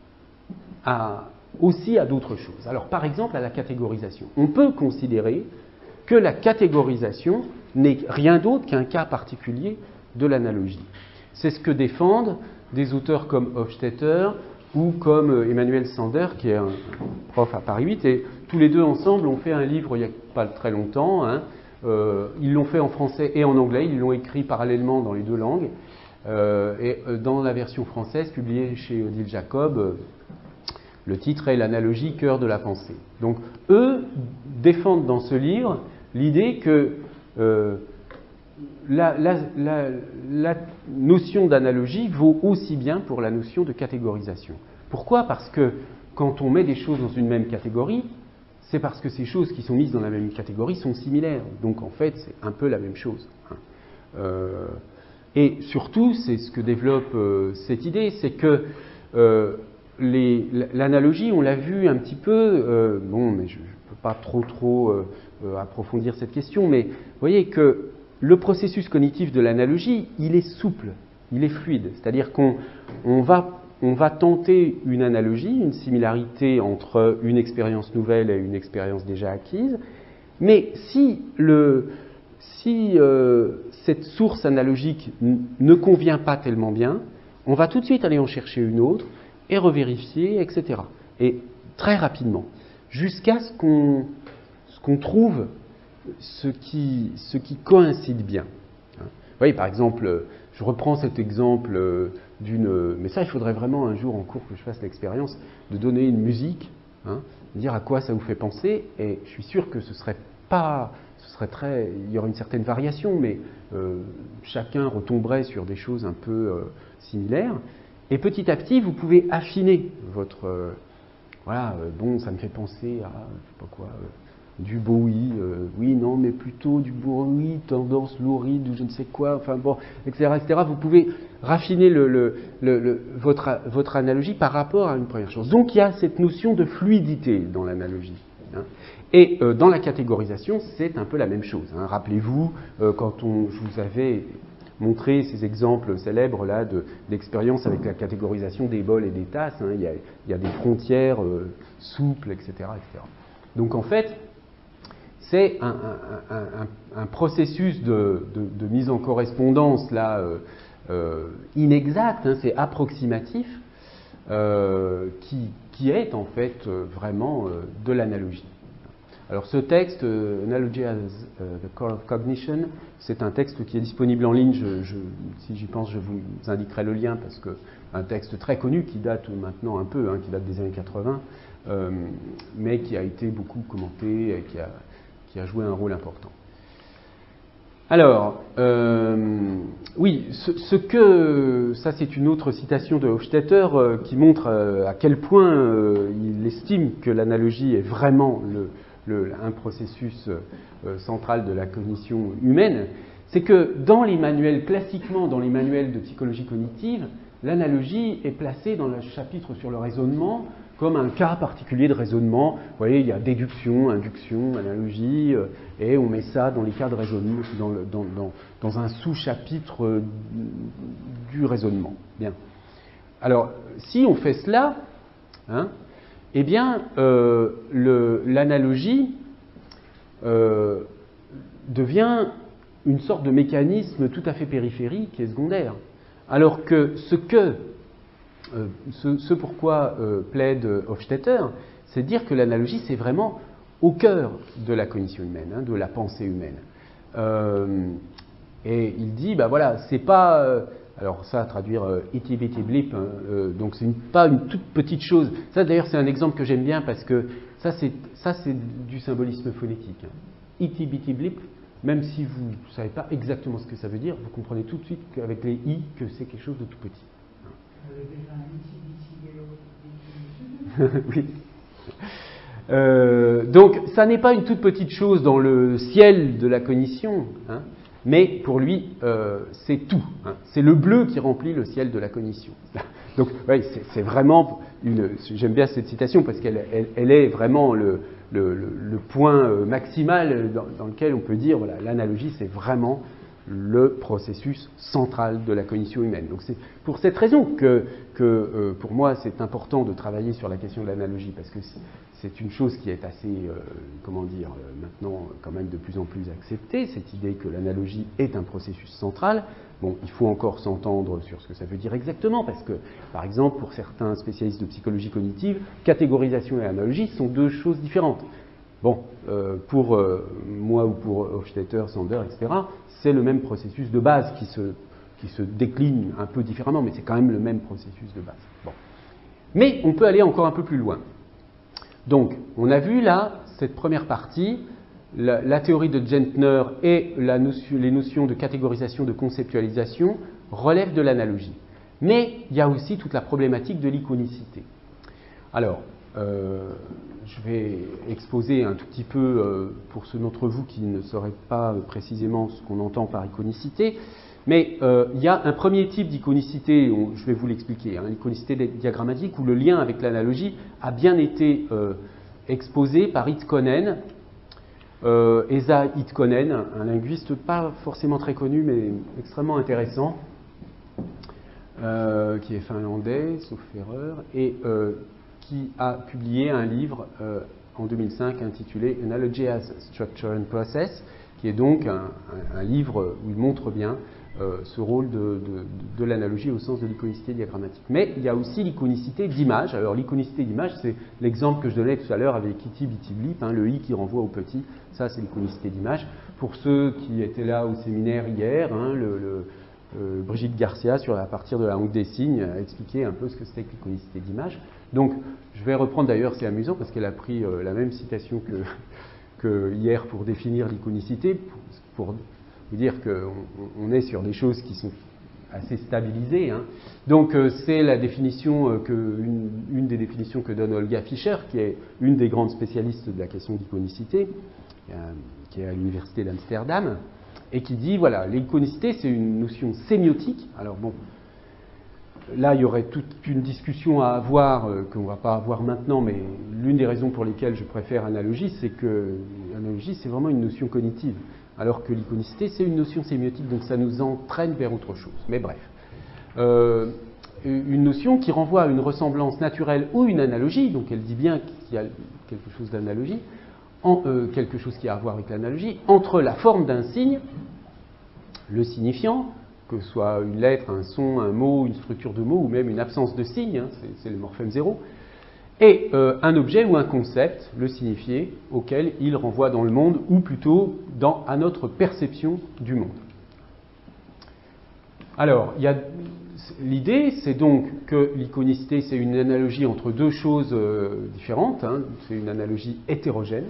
aussi à d'autres choses. Alors, par exemple, à la catégorisation. On peut considérer que la catégorisation n'est rien d'autre qu'un cas particulier de l'analogie. C'est ce que défendent des auteurs comme Hofstetter ou comme Emmanuel Sander, qui est un prof à Paris 8, et tous les deux ensemble ont fait un livre il n'y a pas très longtemps. Hein. Ils l'ont fait en français et en anglais, ils l'ont écrit parallèlement dans les deux langues. Et dans la version française, publiée chez Odile Jacob, le titre est « L'analogie, cœur de la pensée ». Donc, eux défendent dans ce livre l'idée que la notion d'analogie vaut aussi bien pour la notion de catégorisation. Pourquoi ? Parce que quand on met des choses dans une même catégorie, c'est parce que ces choses qui sont mises dans la même catégorie sont similaires. Donc en fait, c'est un peu la même chose. Et surtout, c'est ce que développe cette idée, c'est que l'analogie, on l'a vu un petit peu, bon, mais je ne peux pas trop approfondir cette question, mais vous voyez que le processus cognitif de l'analogie, il est souple, il est fluide. C'est-à-dire qu'on va tenter une analogie, une similarité entre une expérience nouvelle et une expérience déjà acquise, mais si cette source analogique ne convient pas tellement bien, on va tout de suite aller en chercher une autre et revérifier, etc. Et très rapidement, jusqu'à ce qu'on trouve ce qui coïncide bien. Vous voyez, par exemple, je reprends cet exemple mais ça, il faudrait vraiment un jour en cours que je fasse l'expérience de donner une musique, hein, dire à quoi ça vous fait penser, et je suis sûr que il y aurait une certaine variation, mais chacun retomberait sur des choses un peu similaires, et petit à petit, vous pouvez affiner votre... bon, ça me fait penser à, je sais pas quoi... du Bowie, oui, non, mais plutôt du Bowie, tendance louride, ou je ne sais quoi, enfin bon, etc., etc. Vous pouvez raffiner votre analogie par rapport à une première chose. Donc il y a cette notion de fluidité dans l'analogie. Hein. Et dans la catégorisation, c'est un peu la même chose. Hein. Rappelez-vous, quand je vous avais montré ces exemples célèbres là d'expérience avec la catégorisation des bols et des tasses, hein, il y a des frontières souples, etc., etc. Donc en fait, c'est un processus de mise en correspondance là, inexact, hein, c'est approximatif, qui est en fait vraiment de l'analogie. Alors ce texte, Analogy as the Core of Cognition, c'est un texte qui est disponible en ligne, si j'y pense je vous indiquerai le lien, parce que un texte très connu qui date maintenant un peu, hein, qui date des années 80, mais qui a été beaucoup commenté et qui a joué un rôle important. Alors, oui, ça c'est une autre citation de Hofstetter qui montre à quel point il estime que l'analogie est vraiment un processus central de la cognition humaine. C'est que classiquement dans les manuels de psychologie cognitive, l'analogie est placée dans le chapitre sur le raisonnement comme un cas particulier de raisonnement. Vous voyez, il y a déduction, induction, analogie, et on met ça dans les cas de raisonnement, dans un sous-chapitre du raisonnement. Bien. Alors, si on fait cela, hein, eh bien, l'analogie devient une sorte de mécanisme tout à fait périphérique et secondaire. Alors que ce pourquoi plaide Hofstetter, c'est de dire que l'analogie, c'est vraiment au cœur de la cognition humaine, hein, de la pensée humaine. Et il dit, ben voilà, c'est pas... alors ça, à traduire iti biti blip, hein, donc c'est pas une toute petite chose. Ça, d'ailleurs, c'est un exemple que j'aime bien parce que ça, c'est du symbolisme phonétique. Hein. Iti biti blip, même si vous ne savez pas exactement ce que ça veut dire, vous comprenez tout de suite qu'avec les i que c'est quelque chose de tout petit. Oui. Donc, ça n'est pas une toute petite chose dans le ciel de la cognition, hein, mais pour lui, c'est tout. Hein, c'est le bleu qui remplit le ciel de la cognition. Donc, oui, c'est vraiment j'aime bien cette citation parce qu'elle est vraiment le point maximal dans lequel on peut dire, voilà, l'analogie, c'est vraiment le processus central de la cognition humaine. Donc c'est pour cette raison que pour moi c'est important de travailler sur la question de l'analogie, parce que c'est une chose qui est assez, maintenant quand même de plus en plus acceptée, cette idée que l'analogie est un processus central. Bon, il faut encore s'entendre sur ce que ça veut dire exactement, parce que, par exemple, pour certains spécialistes de psychologie cognitive, catégorisation et analogie sont deux choses différentes. Bon, pour moi ou pour Hofstetter, Sander, etc., c'est le même processus de base qui se décline un peu différemment, mais c'est quand même le même processus de base. Bon. Mais on peut aller encore un peu plus loin. Donc, on a vu là, cette première partie, la théorie de Gentner et les notions de catégorisation, de conceptualisation relèvent de l'analogie. Mais il y a aussi toute la problématique de l'iconicité. Alors, je vais exposer un tout petit peu, pour ceux d'entre vous qui ne sauraient pas précisément ce qu'on entend par iconicité, mais il y a un premier type d'iconicité, je vais vous l'expliquer, hein, l'iconicité diagrammatique, où le lien avec l'analogie a bien été exposé par Itkkonen, Esa Itkkonen, un linguiste pas forcément très connu, mais extrêmement intéressant, qui est finlandais, sauf erreur, et qui a publié un livre en 2005 intitulé Analogy as Structure and Process, qui est donc un livre où il montre bien ce rôle de l'analogie au sens de l'iconicité diagrammatique. Mais il y a aussi l'iconicité d'image. Alors l'iconicité d'image, c'est l'exemple que je donnais tout à l'heure avec iti biti blip, hein, le i qui renvoie au petit, ça c'est l'iconicité d'image. Pour ceux qui étaient là au séminaire hier, hein, Brigitte Garcia, à partir de la langue des signes, a expliqué un peu ce que c'était que l'iconicité d'image. Donc, je vais reprendre d'ailleurs, c'est amusant parce qu'elle a pris la même citation que hier pour définir l'iconicité, pour vous dire qu'on est sur des choses qui sont assez stabilisées. Hein. Donc, c'est la définition une des définitions que donne Olga Fischer, qui est une des grandes spécialistes de la question d'iconicité, qui est à l'université d'Amsterdam, et qui dit, voilà, l'iconicité, c'est une notion sémiotique. Alors bon, là, il y aurait toute une discussion à avoir, qu'on ne va pas avoir maintenant, mais l'une des raisons pour lesquelles je préfère analogie, c'est que l'analogie, c'est vraiment une notion cognitive, alors que l'iconicité, c'est une notion sémiotique, donc ça nous entraîne vers autre chose. Mais bref, une notion qui renvoie à une ressemblance naturelle ou une analogie, donc elle dit bien qu'il y a quelque chose d'analogie, quelque chose qui a à voir avec l'analogie, entre la forme d'un signe, le signifiant, que ce soit une lettre, un son, un mot, une structure de mot, ou même une absence de signe, hein, c'est le morphème zéro, et un objet ou un concept, le signifié, auquel il renvoie dans le monde, ou plutôt à notre perception du monde. Alors, l'idée, c'est donc que l'iconicité, c'est une analogie entre deux choses différentes, hein, c'est une analogie hétérogène.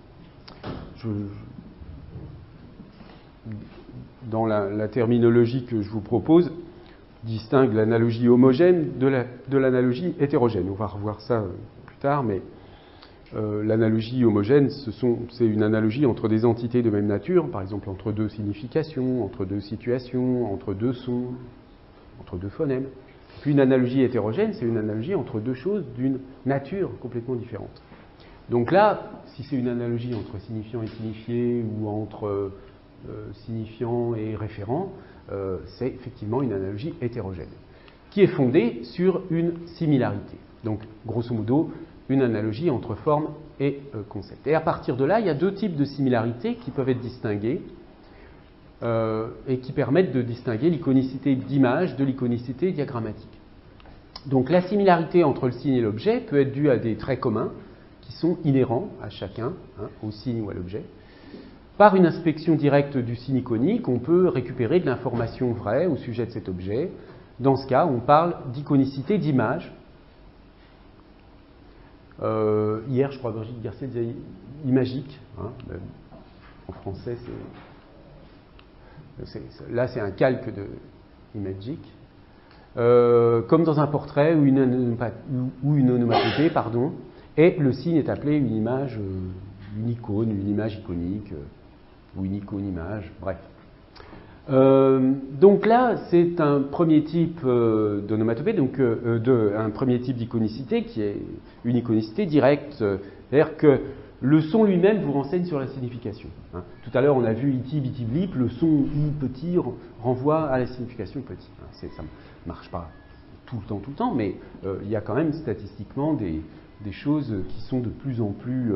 Dans la terminologie que je vous propose, distingue l'analogie homogène de l'analogie hétérogène. On va revoir ça plus tard, mais l'analogie homogène, c'est une analogie entre des entités de même nature, par exemple entre deux significations, entre deux situations, entre deux sons, entre deux phonèmes. Puis une analogie hétérogène, c'est une analogie entre deux choses d'une nature complètement différente. Donc là, si c'est une analogie entre signifiant et signifié, ou entre signifiant et référent, c'est effectivement une analogie hétérogène, qui est fondée sur une similarité. Donc, grosso modo, une analogie entre forme et concept. Et à partir de là, il y a deux types de similarités qui peuvent être distinguées et qui permettent de distinguer l'iconicité d'image de l'iconicité diagrammatique. Donc la similarité entre le signe et l'objet peut être due à des traits communs qui sont inhérents à chacun, au signe ou à l'objet. Par une inspection directe du signe iconique, on peut récupérer de l'information vraie au sujet de cet objet. Dans ce cas, on parle d'iconicité d'image. Hier, je crois, Brigitte Garcia disait imagique. En français, là, c'est un calque de imagique. Comme dans un portrait ou une onomatopée, pardon, et le signe est appelé une image, une icône, une image iconique, ou une icône-image, bref. Donc là, c'est un premier type d'onomatopée, donc un premier type d'iconicité qui est une iconicité directe, c'est-à-dire que le son lui-même vous renseigne sur la signification. Tout à l'heure, on a vu iti, biti, blip, le son i petit renvoie à la signification petit. Ça ne marche pas tout le temps, mais il y a quand même statistiquement des choses qui sont de plus en plus,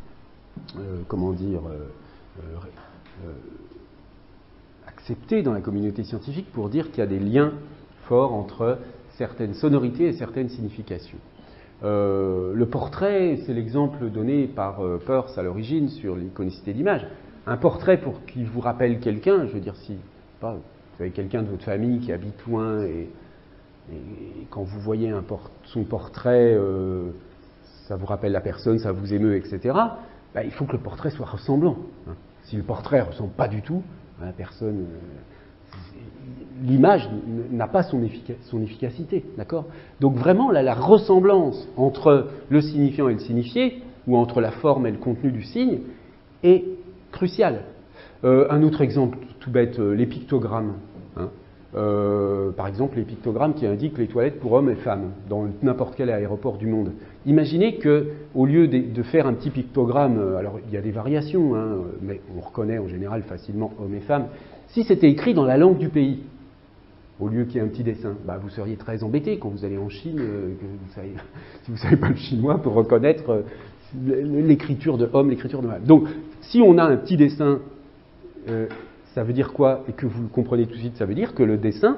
acceptées dans la communauté scientifique pour dire qu'il y a des liens forts entre certaines sonorités et certaines significations. Le portrait, c'est l'exemple donné par Peirce à l'origine sur l'iconicité d'image. Un portrait pour qu'il vous rappelle quelqu'un, je veux dire, si vous avez quelqu'un de votre famille qui habite loin et quand vous voyez son portrait, ça vous rappelle la personne, ça vous émeut, etc., il faut que le portrait soit ressemblant. Si le portrait ne ressemble pas du tout à la personne, l'image n'a pas son efficacité, d'accord ? Donc vraiment, là, la ressemblance entre le signifiant et le signifié, ou entre la forme et le contenu du signe, est cruciale. Un autre exemple tout bête, les pictogrammes. Par exemple, les pictogrammes qui indiquent les toilettes pour hommes et femmes dans n'importe quel aéroport du monde. Imaginez qu'au lieu de faire un petit pictogramme, alors il y a des variations, mais on reconnaît en général facilement hommes et femmes, si c'était écrit dans la langue du pays, au lieu qu'il y ait un petit dessin, vous seriez très embêté quand vous allez en Chine, si vous ne savez pas le chinois, pour reconnaître l'écriture de homme, l'écriture de femme. Donc, si on a un petit dessin, ça veut dire quoi? Et que vous le comprenez tout de suite, ça veut dire que le dessin,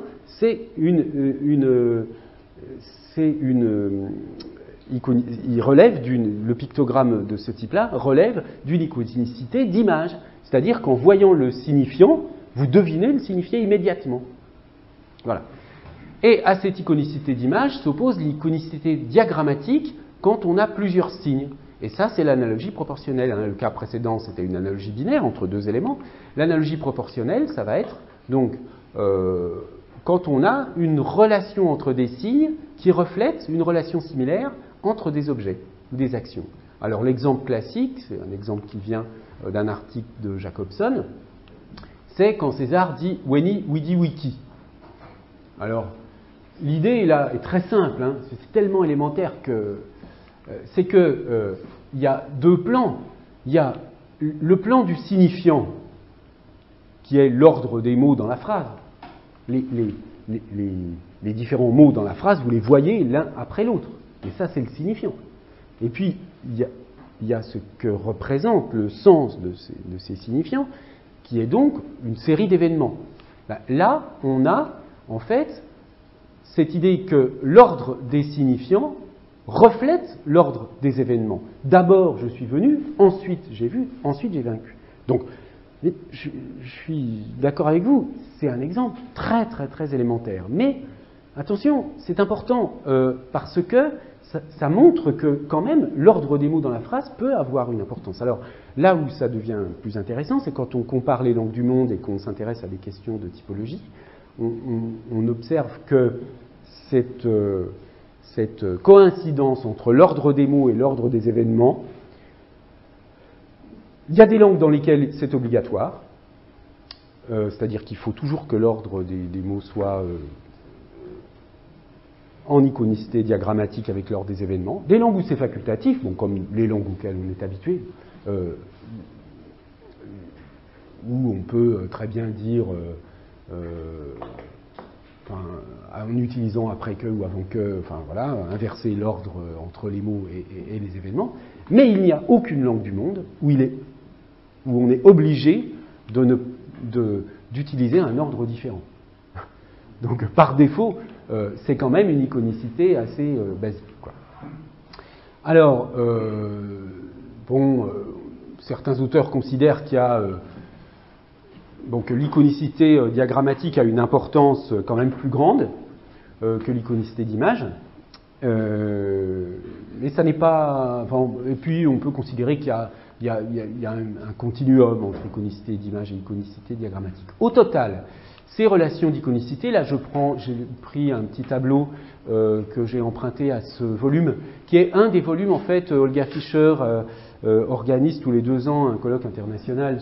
il relève le pictogramme de ce type-là relève d'une iconicité d'image. C'est-à-dire qu'en voyant le signifiant, vous devinez le signifié immédiatement. Voilà. Et à cette iconicité d'image s'oppose l'iconicité diagrammatique quand on a plusieurs signes. Et ça, c'est l'analogie proportionnelle. Le cas précédent, c'était une analogie binaire entre deux éléments. L'analogie proportionnelle, ça va être donc quand on a une relation entre des signes qui reflète une relation similaire entre des objets ou des actions. Alors l'exemple classique, c'est un exemple qui vient d'un article de Jacobson, c'est quand César dit « Weni, widi, wiki ». Alors, l'idée là est très simple, c'est tellement élémentaire que c'est que il y a deux plans. Il y a le plan du signifiant, qui est l'ordre des mots dans la phrase. Les différents mots dans la phrase, vous les voyez l'un après l'autre. Et ça, c'est le signifiant. Et puis, il y a ce que représente le sens de ces signifiants, qui est donc une série d'événements. Là, on a, en fait, cette idée que l'ordre des signifiants reflète l'ordre des événements. D'abord, je suis venu, ensuite j'ai vu, ensuite j'ai vaincu. Donc, je suis d'accord avec vous, c'est un exemple très très très élémentaire. Mais, attention, c'est important parce que ça montre que quand même l'ordre des mots dans la phrase peut avoir une importance. Alors, là où ça devient plus intéressant, c'est quand on compare les langues du monde et qu'on s'intéresse à des questions de typologie, on observe que cette coïncidence entre l'ordre des mots et l'ordre des événements, il y a des langues dans lesquelles c'est obligatoire, c'est-à-dire qu'il faut toujours que l'ordre des mots soit en iconicité diagrammatique avec l'ordre des événements, des langues où c'est facultatif, bon, comme les langues auxquelles on est habitué, où on peut très bien dire, en utilisant après que ou avant que, enfin voilà, inverser l'ordre entre les mots et les événements, mais il n'y a aucune langue du monde où on est obligé d'utiliser un ordre différent. Donc par défaut, c'est quand même une iconicité assez basique, quoi. Alors, certains auteurs considèrent qu'il y a que l'iconicité diagrammatique a une importance quand même plus grande que l'iconicité d'image. Mais ça n'est pas. Et puis on peut considérer qu'il y a un continuum entre iconicité d'image et iconicité diagrammatique. Au total, ces relations d'iconicité, là j'ai pris un petit tableau que j'ai emprunté à ce volume, qui est un des volumes, en fait, Olga Fischer organise tous les 2 ans un colloque international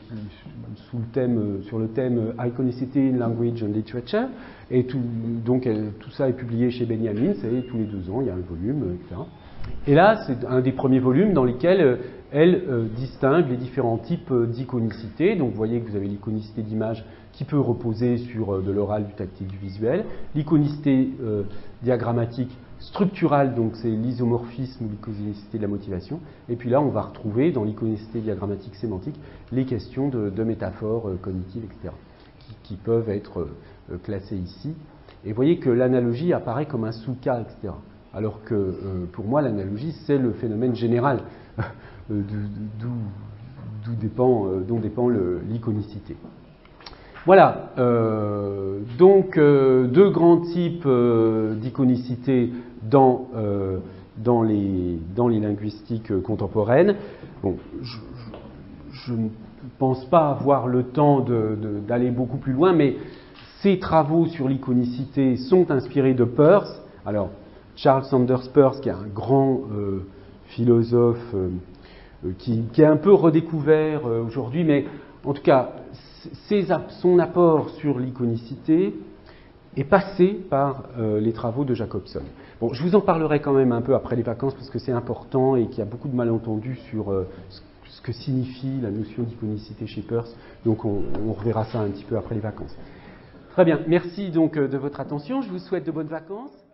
sur le thème Iconicity in Language and Literature, et tout ça est publié chez Benjamin, c'est tous les 2 ans, il y a un volume, etc. Et là, c'est un des premiers volumes dans lesquels elle distingue les différents types d'iconicité. Donc vous voyez que vous avez l'iconicité d'image qui peut reposer sur de l'oral, du tactile, du visuel. L'iconicité diagrammatique structurale, donc c'est l'isomorphisme ou l'iconicité de la motivation. Et puis là, on va retrouver dans l'iconicité diagrammatique sémantique les questions de métaphores cognitives, etc., qui peuvent être classées ici. Et vous voyez que l'analogie apparaît comme un sous-cas, etc. Alors que pour moi, l'analogie, c'est le phénomène général dont dépend l'iconicité. Voilà, donc 2 grands types d'iconicité dans les linguistiques contemporaines. Bon, je ne pense pas avoir le temps d'aller beaucoup plus loin, mais ces travaux sur l'iconicité sont inspirés de Peirce. Alors, Charles Sanders Peirce, qui est un grand philosophe qui est un peu redécouvert aujourd'hui, mais en tout cas, son apport sur l'iconicité est passé par les travaux de Jacobson. Bon, je vous en parlerai quand même un peu après les vacances parce que c'est important et qu'il y a beaucoup de malentendus sur ce que signifie la notion d'iconicité chez Peirce. Donc on reverra ça un petit peu après les vacances. Très bien, merci donc de votre attention. Je vous souhaite de bonnes vacances.